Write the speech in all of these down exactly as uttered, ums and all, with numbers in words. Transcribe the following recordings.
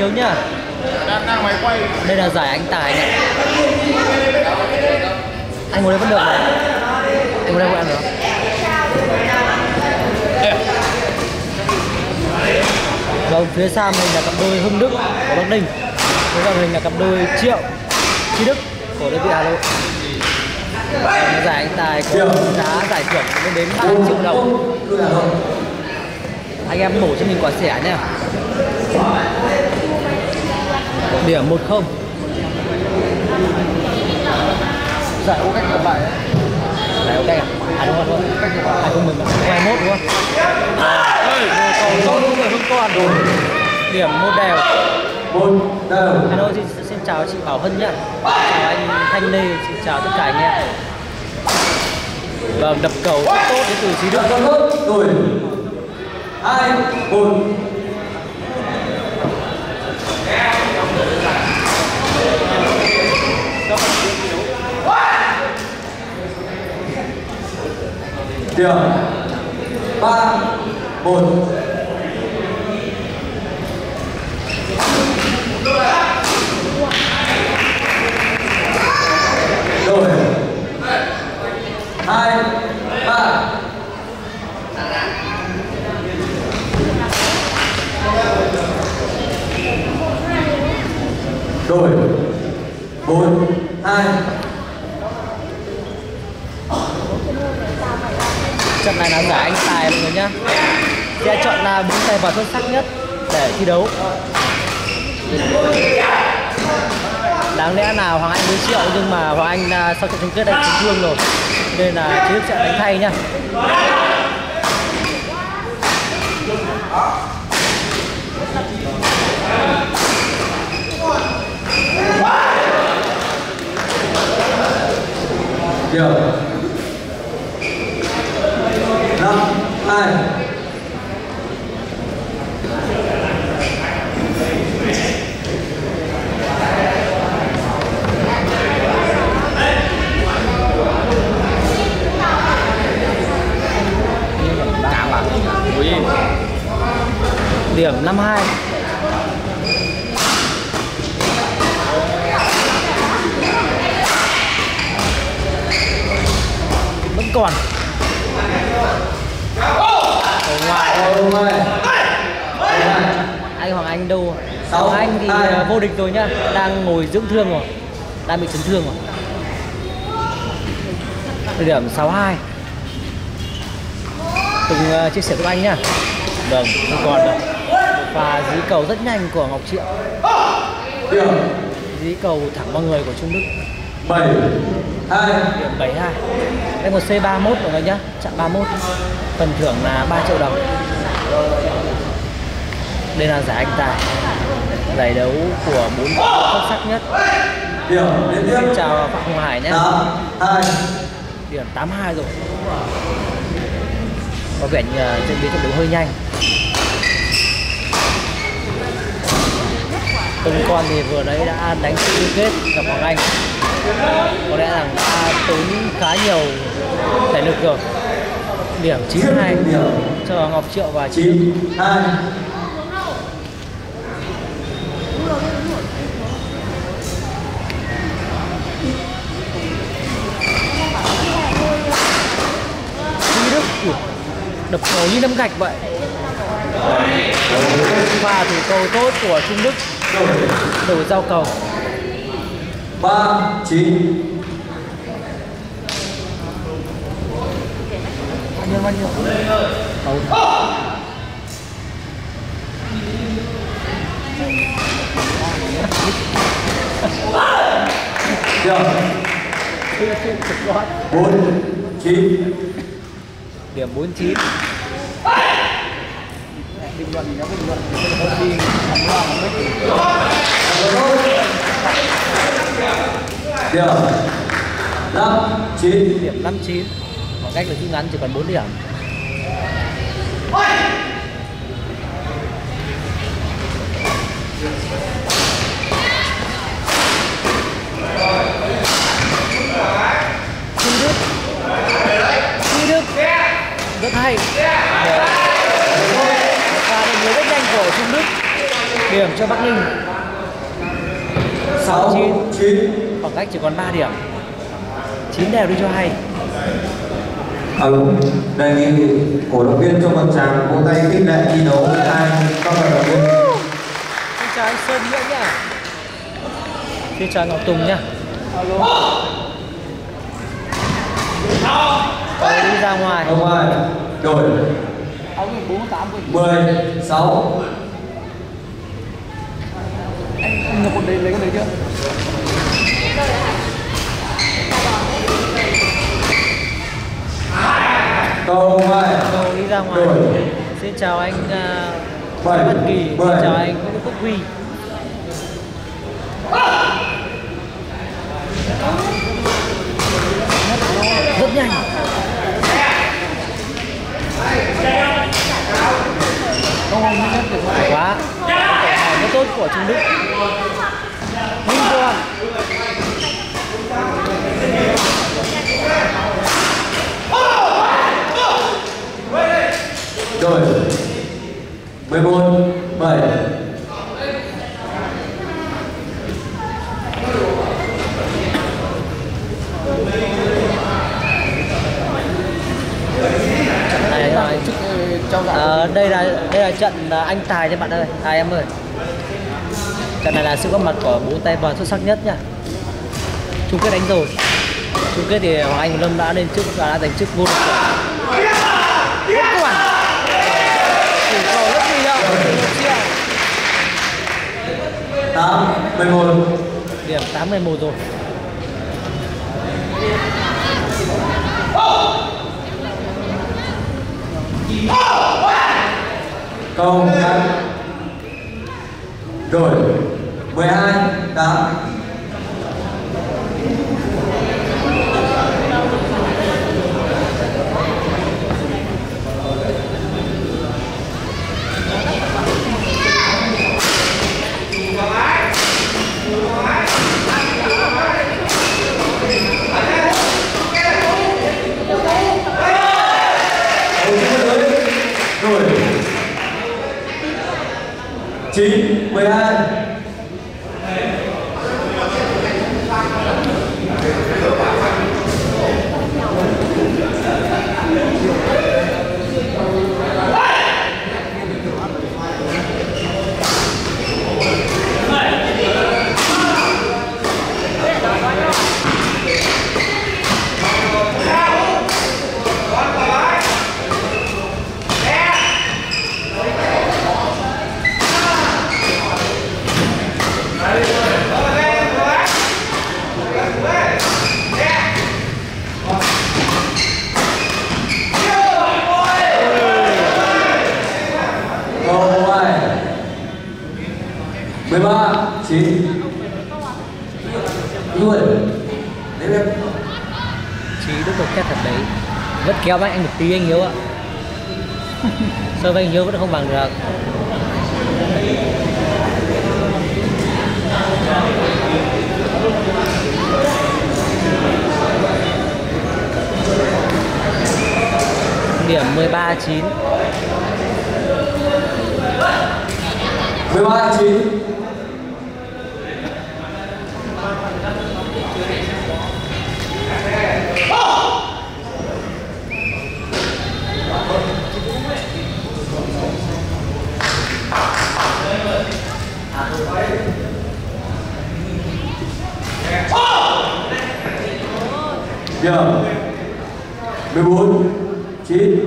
yếu nhá. Đang máy quay. Đây là giải anh Tài này. Anh ngồi đây vẫn được này. Anh ngồi đây vẫn được. Vâng, phía sau mình là cặp đôi Hưng Đức của Bắc Ninh. Phía sau mình là cặp đôi Triệu Chi Đức của đơn vị Hà Nội. Giải anh Tài có giá giải thưởng lên đến ba triệu đồng. Anh em bổ cho mình quả xẻ nha. Điểm một không. Giải ô cách còn lại. Giải ô cách à? À đúng rồi, đúng rồi. hai không một hai mốt đúng không? À, cầu tốt người Hưng Toàn rồi. Điểm một đều. Một đều. Hello, xin, xin chào chị Bảo Hân nhá. Chào anh Thanh Lê, xin chào tất cả anh em. Vâng, đập cầu rất tốt đến từ Chí Đức. Rồi. Hai, một. Điểm ba một. Rồi hai ba. Rồi bốn hai. Trận này là giải anh Tài mọi người nhá. Sẽ chọn là bốn tay vào xuất sắc nhất để thi đấu. Đáng lẽ nào Hoàng Anh với Triệu nhưng mà Hoàng Anh sau trận chung kết đã chấn thương rồi nên là Chí Đức sẽ đánh thay nhá. Điểm năm hai. Điểm năm hai. Vẫn còn. Ở ngoài. Anh Hoàng Anh đâu? Hoàng Anh thì uh, vô địch rồi nhá, đang ngồi dưỡng thương rồi, đang bị chấn thương rồi. Điểm sáu hai. Từng uh, chia sẻ với anh nhá. Vâng, không còn đâu. Và dí cầu rất nhanh của Ngọc Triệu. Dí cầu thẳng vào người của Trung Đức. bảy hai. Điểm bảy hai. Đây một C ba mốt mọi người nhá, chặn ba mốt. Phần thưởng là ba triệu đồng. Đây là giải anh Tài. Giải đấu của bốn xuất sắc nhất. Xin chào Phạm Hồng Hải nhé. Điểm tám hai rồi. Có vẻ như diễn biến trận đấu hơi nhanh. Tùng Con thì vừa nãy đã đánh chung kết gặp Hoàng Anh. Có lẽ rằng đã tốn khá nhiều thể lực rồi. Điểm chín hai cho Ngọc Triệu và chín hai. Chí Đức đập cầu như nắm gạch vậy. Pha thủ cầu tốt của Trung Đức. Đổi giao cầu. ba chín. Bao nhiêu bao nhiêu? Cầu. bốn chín. Điểm bốn chín. Bình luận thì nó bình luận không đi thẳng loa không biết. Điểm năm chín. Điểm năm chín. Khoảng cách là rút ngắn chỉ còn bốn điểm. Trung Đức. Trung Đức rất hay. Và đội người rất nhanh của Trung Đức. điểm cho Bắc Ninh. sáu chín. Khoảng cách chỉ còn ba điểm. Chín đều đi cho hay. À, đề nghị cổ động viên cho một tràng vỗ tay khích lệ thi đấu với hai các vận động viên. Xin chào anh Sơn Nghĩa nhá. Xin chào Ngọc Tùng nhá. Rồi đi ra ngoài. Ra ngoài. Đổi. mười sáu. Anh nhập một đấy lấy cái đấy chưa? Câu hai. Rồi đi ra ngoài. Đổi. Xin chào anh uh, bảy, Văn Kỳ. Xin mười. chào anh Nguyễn Quốc Huy. Rất nhanh. Quá. Rất tốt của Trung Đức. Minh Quang. Đổi. mười bốn bảy. Này rồi. À, đây là đây là trận anh Tài nha bạn ơi. Tài em ơi. Trận này là sự góp mặt của bốn tay vợt xuất sắc nhất nha. Chung kết đánh rồi. Chung kết thì Hoàng Anh Lâm đã lên chức và đã giành chức vô địch rồi. Không quản. Chỉ cầu rất gì đâu. tám mười một. Điểm tám mười một rồi. Câu hai. Đổi. mười hai tám. Đổi. chín mười hai. mười ba chín. Luôn. Đấy em. Chí Đức được kết thật đấy. Vẫn kéo mạnh anh một tí anh Hiếu ạ. Sơ với anh Hiếu vẫn không bằng được. Điểm mười ba chín. mười ba chín. Giờ mười bốn chín.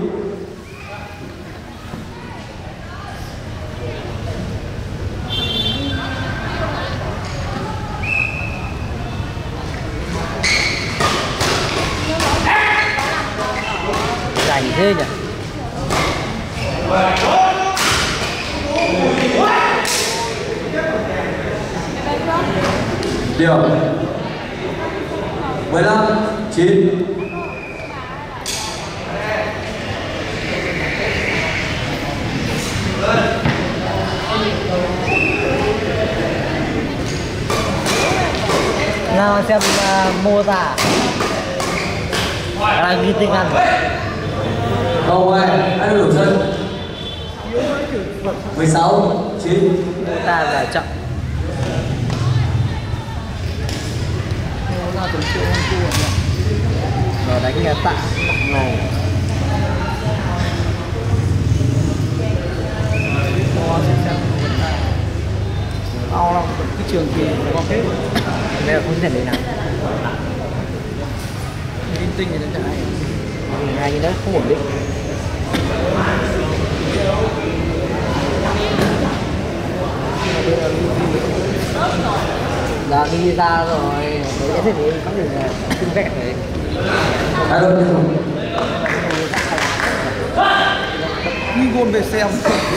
Rảnh thế nhỉ. Điều mười lăm chín. Nào xem uh, mô tả đang ghi tinh ăn. Câu hai, anh đổi sân. mười sáu chín. ta giải chậm. Ra tuần triệu không thua nhỉ. Rồi đánh nghe tạ này. Ao là cái trường kỳ có hết. Đây là không thể nào. Linh tinh thì nó chả hay. Hai cái đó không ổn định. Là đi ra rồi, đấy thế thì có được kinh vẹn đấy. Hai đội tiếp tục. Đi gôn về xem.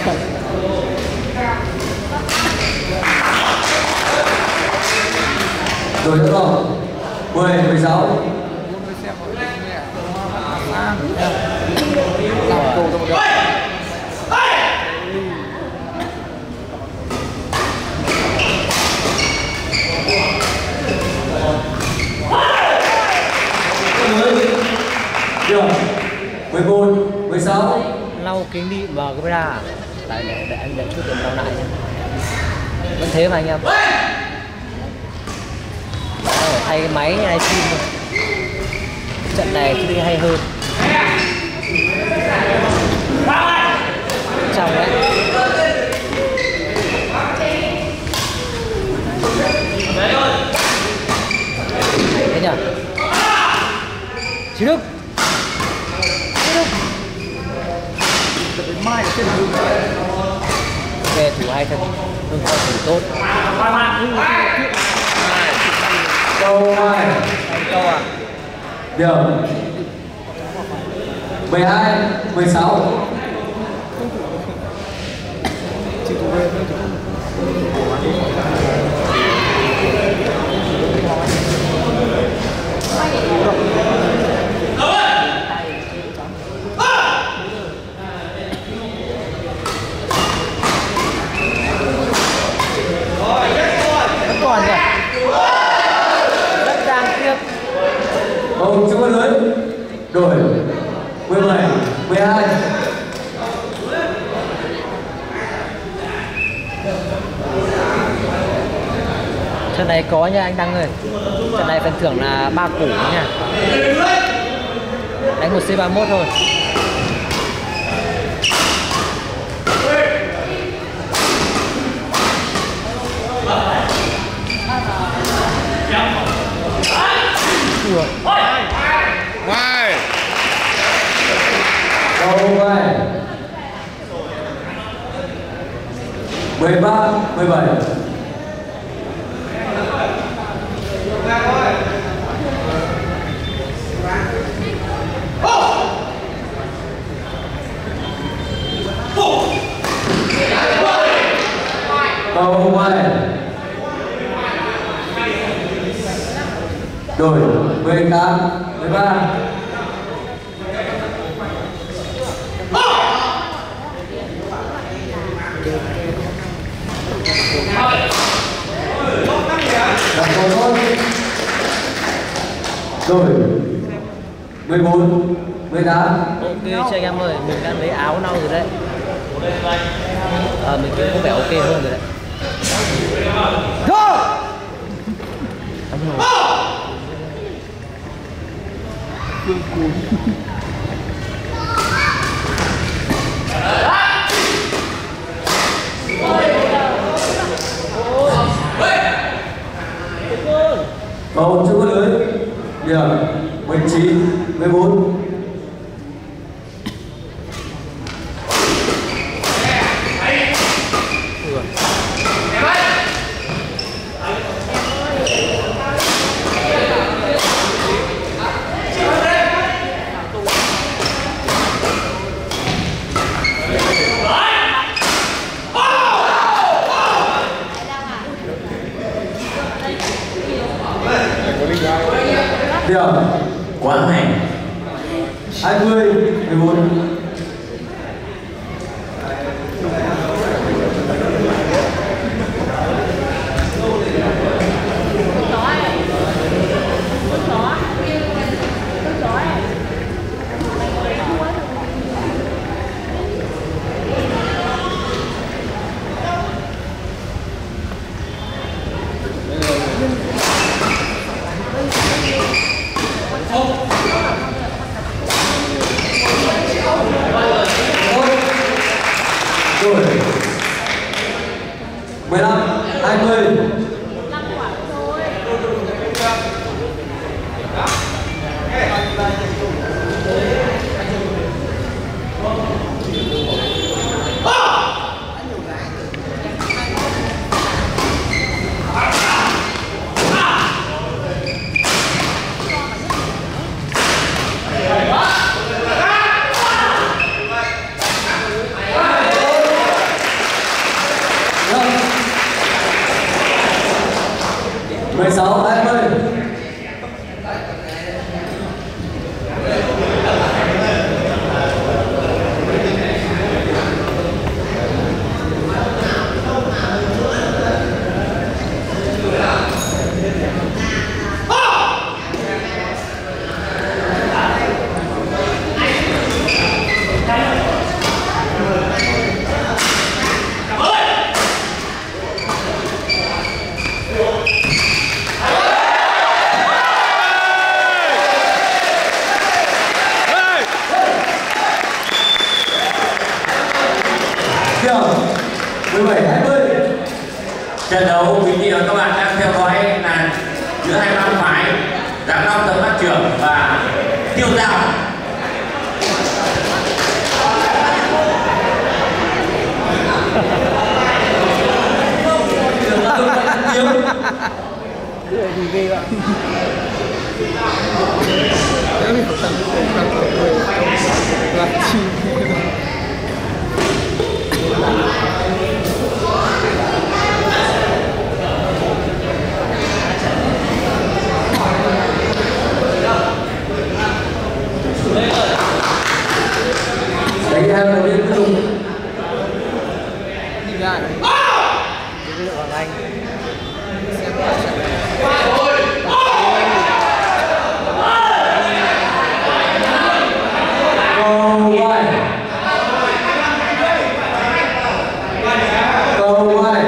Rồi tiếp tục. mười, mười sáu. Gôn về xem rồi. Làm cầu cho một đội. Được. mười một, mười sáu. Lau kính đi vào camera. Lại để, để anh để chút tiền lau lại nhé. Vẫn thế mà anh em. Phải thay cái máy này phim thôi. Trận này chứ đi hay hơn. Trong đấy. Thế nhỉ? Chí Đức. Chí Đức. Đến mai ở trên đường. Về thủ hay thật. Hưng Phong thủ tốt. Câu hai. Câu à? Được. mười hai, mười sáu. Chỉ thủ về thôi chứ Vẫn còn rồi. Rất đáng tiếc. Câu chưa lưới. Đổi. mười bảy, mười hai. Trận này có nha anh Đăng ơi. Trận này phần thưởng là ba củ nha. Đánh một C ba mươi mốt thôi. Ngoài. Câu hai. mười ba, mười bảy. Câu hai. Đổi. mười tám, mười ba. Đặt câu tốt. Rồi. mười bốn, mười tám. Ok cho anh em ơi, mình đang lấy áo nâu rồi đấy. Ờ, mình cũng có vẻ ok hơn rồi đấy. Go! Phương Cún. Câu chưa có lưới. Điểm. mười chín, mười bốn. Điểm. Quá hay. hai mươi, mười bốn. Rồi mười lăm hai mươi. mười sáu hai mươi. mười bảy hai mươi. Trận đấu quý vị và các bạn đang theo dõi là giữa hai bang phái Giám Long Tấn Phát Trưởng và Tiêu Giao. Cái gì ghê vậy? Nếu mình tặng tặng tặng người là chi. Đánh em đầu tiên cuối cùng. Đi ra này. Cái lượng Hoàng Anh. Xem qua trận. Câu hai. Câu hai.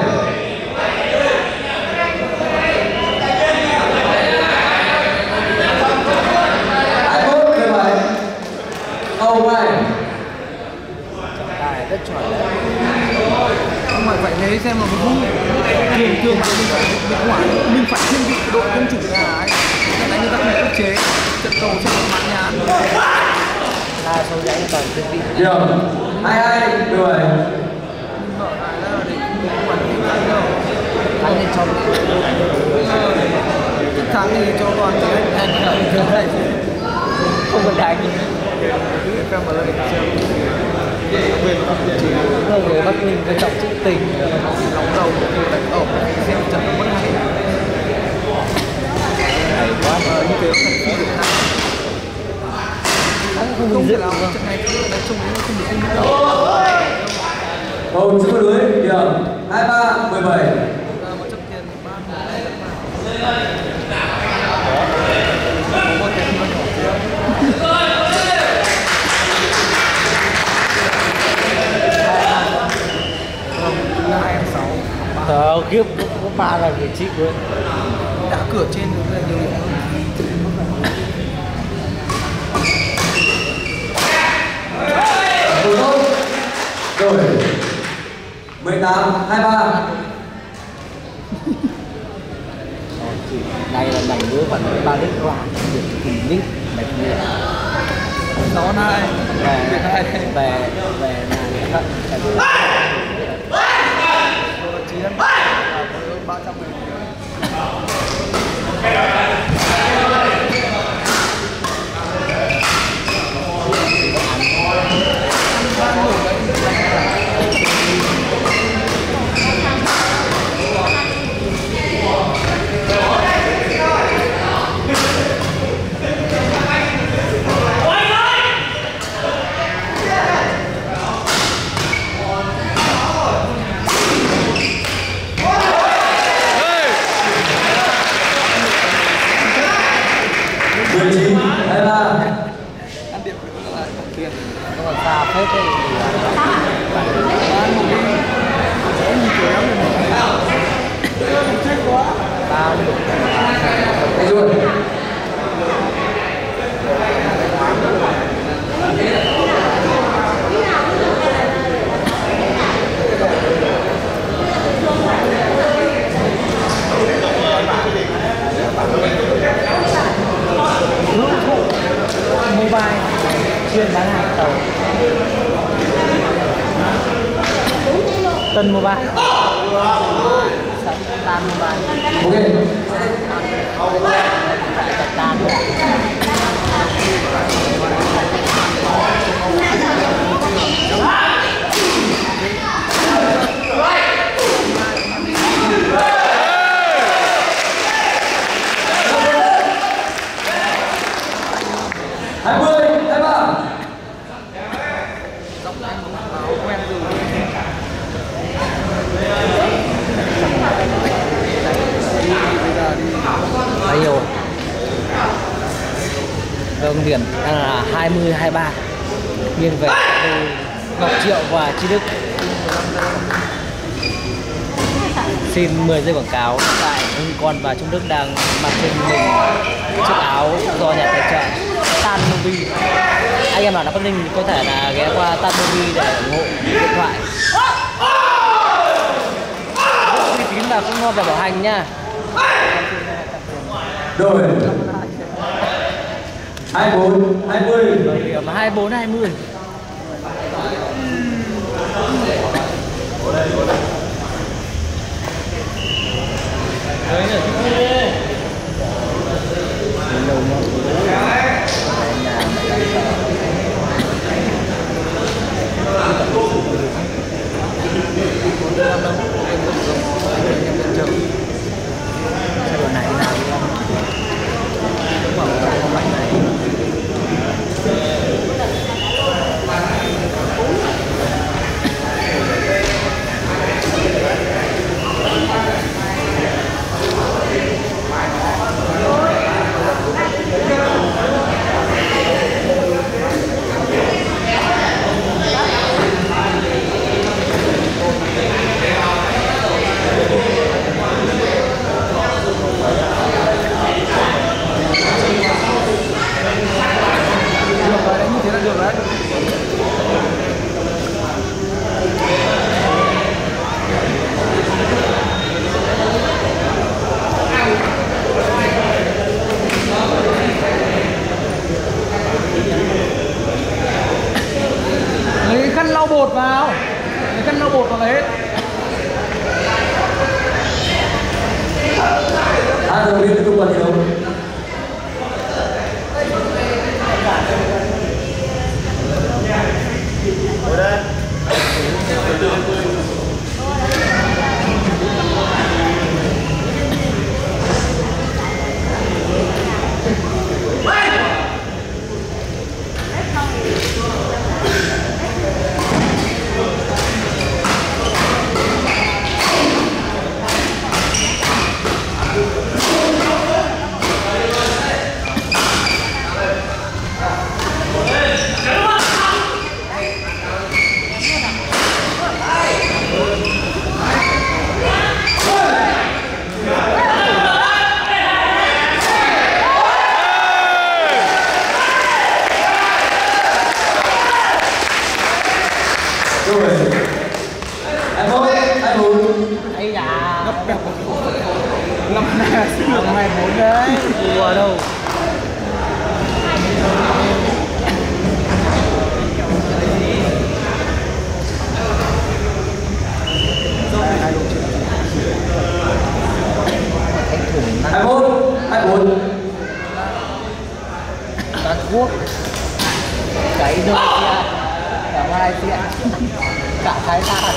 hai mươi mốt mười bảy. Câu hai. Tài rất chuẩn đấy. Không phải phải thế xem mà mình không thường thường là mình phải mình quả mình phải thiên vị đội công chủ nhà ấy. Trận đánh người ta không ức chế trận cầu trên một màn nhàn. La sâu rãnh toàn thiên vị. Điểm hai hai mười bảy. Mở lại ra để không quản lý lại đâu. Thắng lên trong. Tất thắng thì cho toàn cho anh anh là như thế này. Không có đánh. Để xem mà lên xem. Về không ức chế. Không người Bắc Ninh có trọng chữ tình. Nóng đầu thì đánh ẩu xem trận nó mất hay. Hay quá. Ờ, như thế nó thành phi được hai. Không Không dứt thể nào đúng không? trận này nói chung nó không được không được đâu. Cầu chữ lưới điểm hai ba mười bảy. Ờ, một trăm tiền ba mươi có một tiền nó nhỏ kia. Không, hai em sáu. Thờ kiếp có có ba là người chị của Đã cửa trên được là nhiều điểm hơn. Một tốt. Rồi mười tám hai ba. Đây là mảnh đứa vẫn ba lít qua được kỳ lít mệt nhiều. Sáu hai. Về hai. về về là thận Chiến. ba trăm nghìn. mười chín hai ba. Ăn điểm là tiền. nó còn xa phết đấy. Ăn một đi. Có nhiều kiểu lắm rồi. Chết quá. Bao Đây rồi. Tân Mobile. Tan Mobile. Ok. Tan rồi. hai mươi, hai mươi ba. quen từ Hay rồi. Vâng, điểm đang là hai mươi hai mươi ba nghiêng về Ngọc Triệu và Chi Đức. Xin mười giây quảng cáo. Tại Hưng Con và Trung Đức đang mặc trên mình chiếc áo do nhà tài trợ Tan Movie. Anh em nào đã Bắc Ninh có thể là ghé qua Tan Movie để ủng hộ điện thoại. Uy tín và cũng ngon và bảo hành nha. Rồi. hai mươi bốn, hai mươi. Điểm hai mươi bốn hai mươi. Đấy là lấy cái khăn lau bột vào, lấy khăn lau bột vào là hết. Hai đầu viên tiếp tục vào thiếu. Rồi. hai mươi, hai mươi bốn. ấy da. Năm nay năm hai bốn đấy. Đùa đâu. hai mươi mốt, hai mươi bốn. Toàn Quốc. Cái Indonesia. Cả Malaysia. Cả Thái Lan.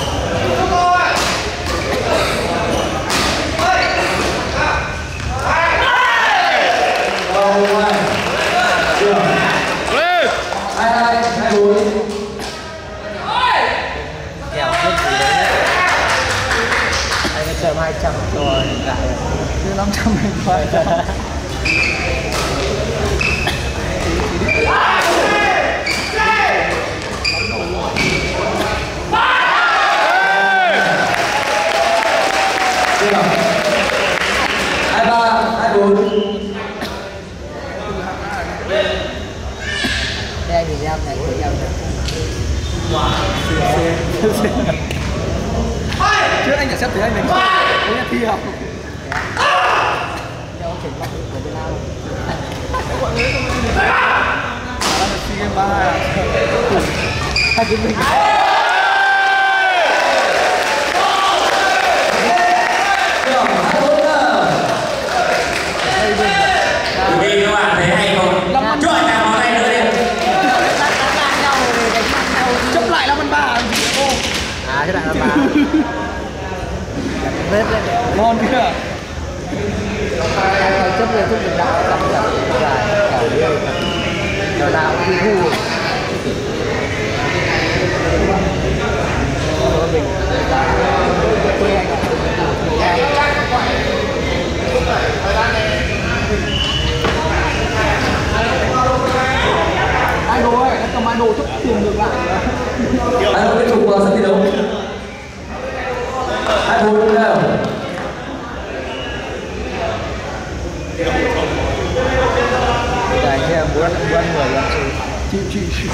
hai hai, hai bốn. Kèo không gì đấy. Anh ấy chờ hai trăm rồi hiện tại Từ năm trăm mình phải. hai ba, hai bốn. đây anh nhìn em này của em Trước anh phải xếp thế anh đánh không? Đấy là thi học. cho chuyển mặt của Việt Nam. Đó là SEA Games ba mươi hai à? Hai cái mình. ngon chưa? Chấp về giúp mình đạo tập tập dài cả đời giờ nào cũng đi thu mình idol ấy, nó cầm idol chấp tiền ngược lại. Idol tiếp tục vào sân thi đấu. Idol đúng nào? dài theo bốn bốn người là Chịu chịu chịu.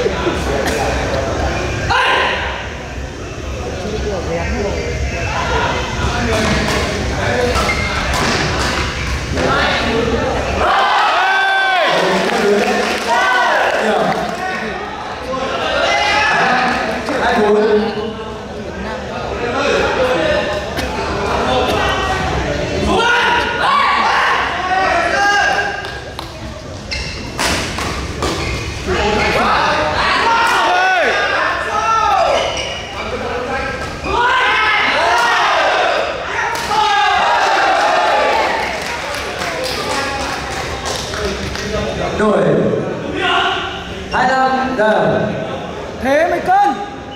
Đổi hai năm giờ. Thế mày cân.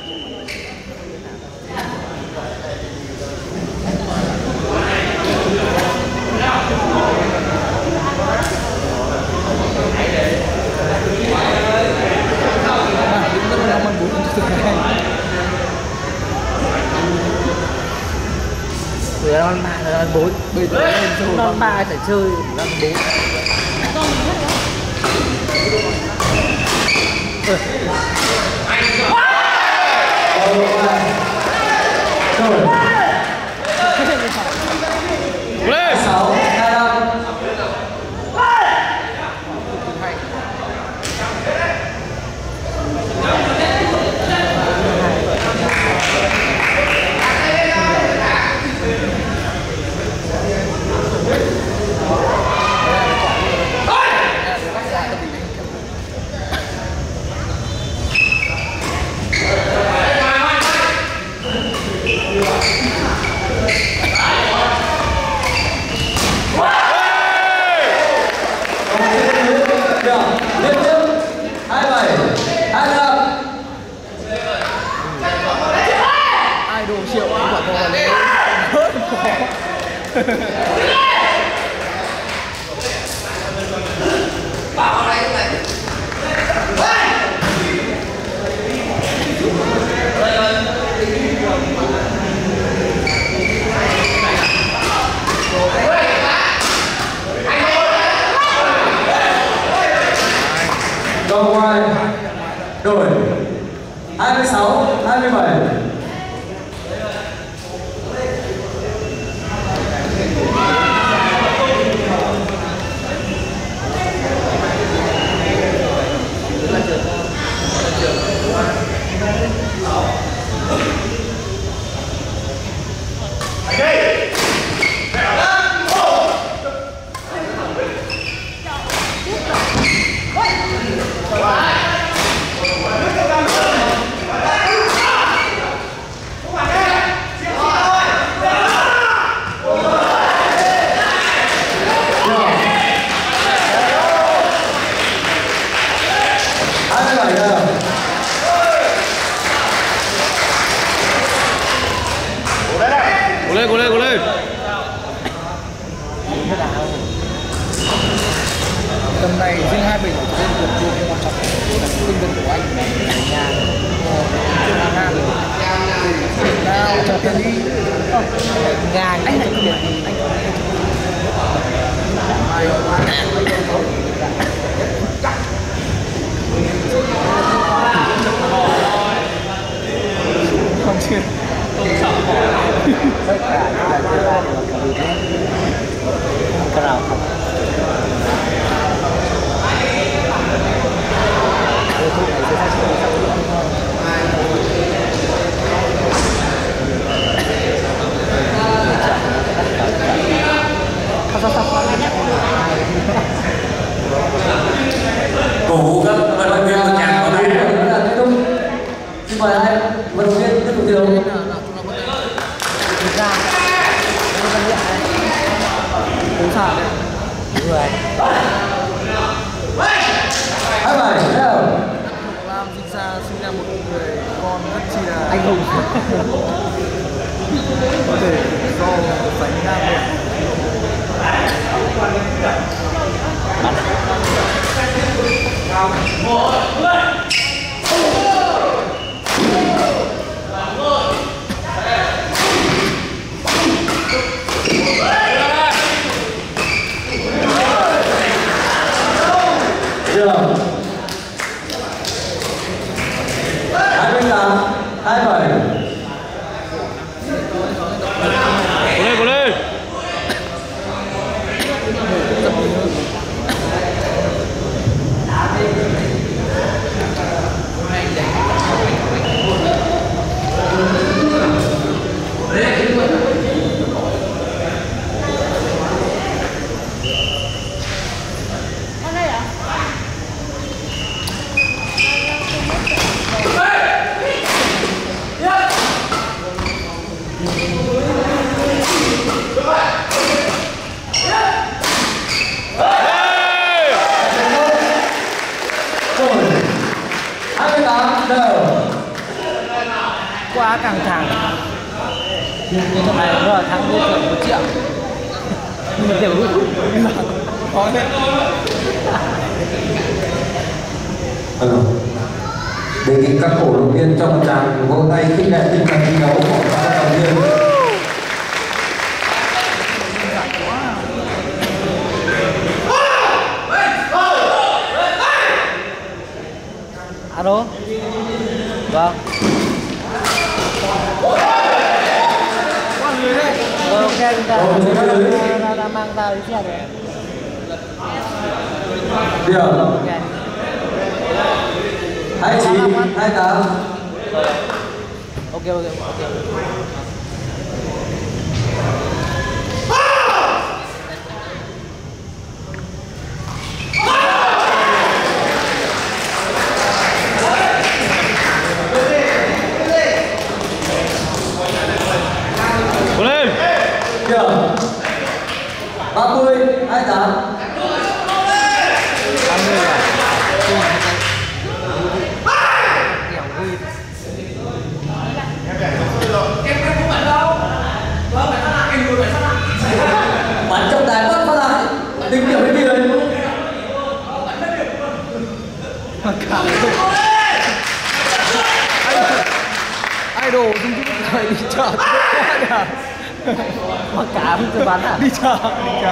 Vừa non ba là non bốn, bây giờ non ba phải chơi non bốn. Rồi sáu hai năm. Liên tiếp hai bảy hai năm. Idol triệu quả còn là lễ bớt khó. Go ngoài. Đổi hai mươi sáu hai mươi bảy. Cố lên, cố lên, cố lên. Tầm này riêng hai bình ở trên vượt vượt quan trọng là tinh thần của anh nhà trên hàng ngang nào cho tiền đi Ngang anh lại tiền gì anh không chưa tất cả những lần thứ ba đều cả bị hết cái nào không tiêu thụ này sẽ phát triển sắp đến không sao sao anh hùng. Có thể do đánh ngang được. Trường hai mươi tám hai mươi bảy. Cố lên, cố lên. hai mươi tám đều. Quá căng thẳng. Nhưng trong này nó là thắng vô thưởng một triệu. Nhưng mà kiểu Có thế. Ừ. Đề nghị các cổ động viên trong tràng vỗ tay khích lệ tinh thần thi đấu của các vận động viên. alo. Vâng. Qua người đấy. Rồi ok chúng ta Rồi, chúng ta đã, đã, đã mang vào đi xe rồi. Điểm Ok. hai mươi chín hai mươi tám. Ok ok ok. Cố lên. Điểm ba mươi hai mươi tám. ba mươi à? Kẻo ghi. Bắn trọng tài bắt phát lại. Tính điểm với người. Mà cả idol chúng chúng thời đi chợ quá nhờ. Mà cả mình cứ bắn à? Đi chợ, đi chợ.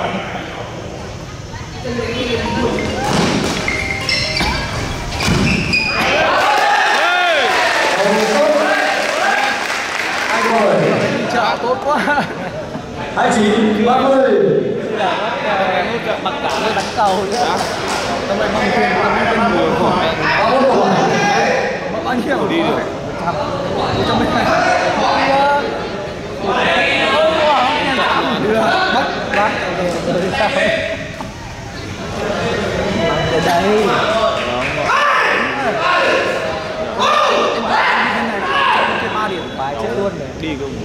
Rồi. Đi chợ tốt quá. hai mươi chín ba mươi. Mặc cả với bắn cầu nữa. Tao lại mang tiền, tao mang tiền mùa của mẹ. ba mươi độ. Mà bao nhiêu đi được? một trăm mười hai. Đưa bắt bắt Rồi sao? Ở đây. ba điểm Phải chết luôn rồi. Đi không?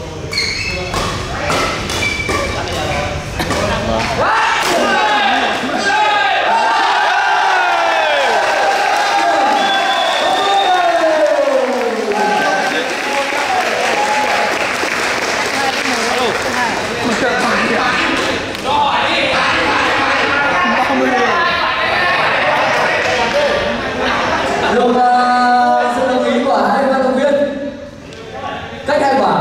Được uh, sự đồng ý của hai vận động viên. Cách hai quả.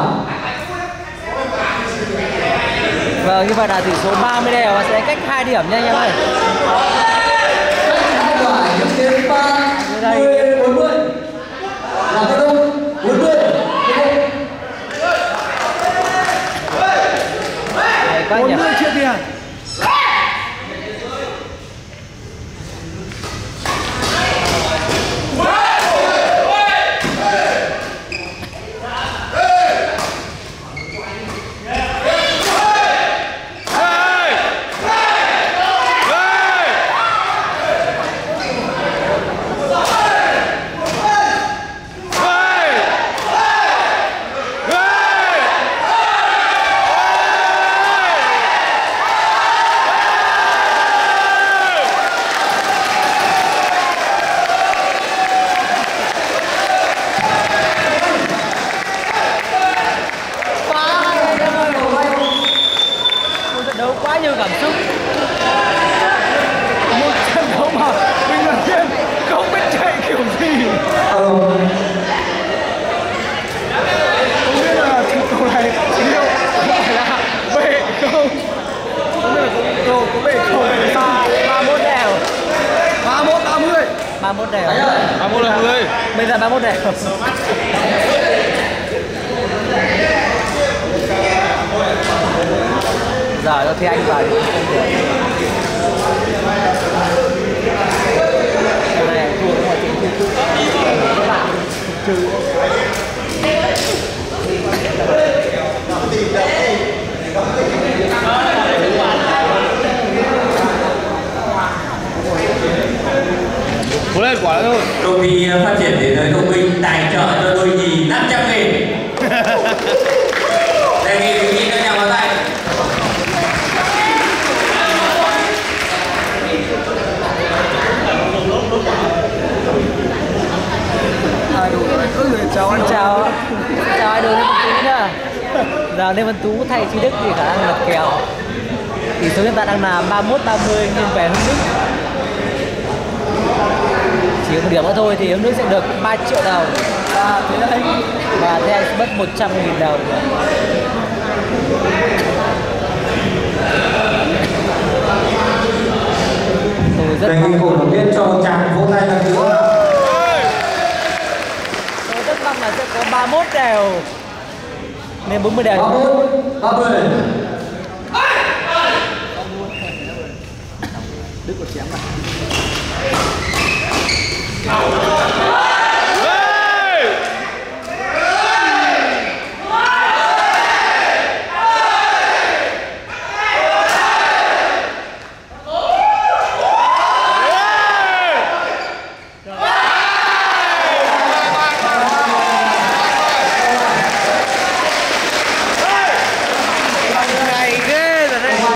Vâng, như vậy là tỷ số ba mươi đều và sẽ cách hai điểm nha anh em ơi. Hai quả điểm đến ba mươi bốn mươi. Là cái không bốn mươi. Đấy, các bốn nhỉ? mươi triệu tiền. Hey! mốt đều. ba mươi là người. Bây giờ ba mươi mốt đều. Giờ nó thi anh vào thì không được. Cái này thua cái này thì các bạn trừ. Cố lên quả thôi. Công ty phát triển thế giới thông minh tài trợ cho đôi nhì năm trăm nghìn. Đề nghị quý vị đưa nhau vào tay. Chào anh chào chào ai đồ Lê Văn Tú nữa. Giờ Lê Văn Tú thay Chi Đức thì khả năng lật kèo. Tỷ số hiện tại đang là ba mươi mốt ba mươi nghiêng về Hưng Đức. Chỉ một điểm nữa thôi thì Hưng Đức sẽ được ba triệu đồng. Và thế anh và thế anh sẽ mất một trăm nghìn đồng. Tôi rất Đề nghị cổ động viên cho một tràng vỗ tay lần nữa. Tôi rất mong là sẽ có ba mươi mốt đều nên bốn mươi đều. ba mươi, ba mươi. Đức có chém à?